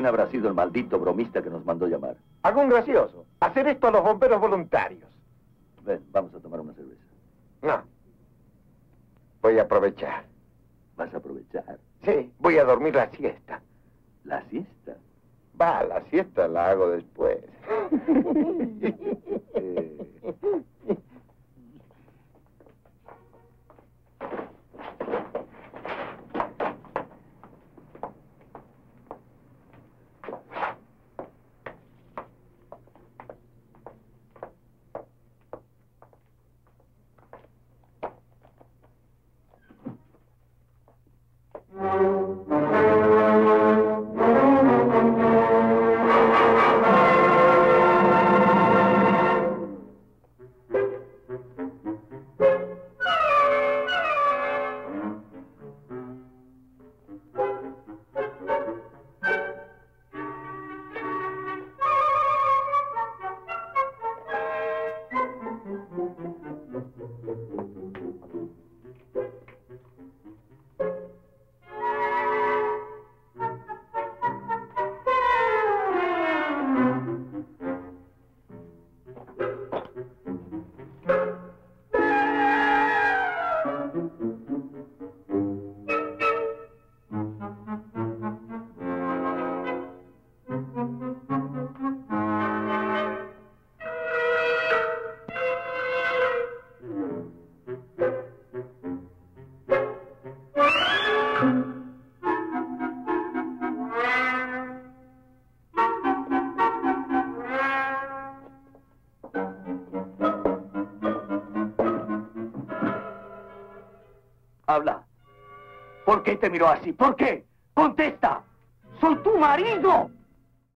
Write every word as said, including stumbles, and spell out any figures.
¿Quién habrá sido el maldito bromista que nos mandó llamar? Algún gracioso. Hacer esto a los bomberos voluntarios. Ven, vamos a tomar una cerveza. No. Voy a aprovechar. ¿Vas a aprovechar? Sí, voy a dormir la siesta. ¿La siesta? Va, la siesta la hago después. eh... Habla. ¿Por qué te miró así? ¿Por qué? ¡Contesta! ¡Soy tu marido!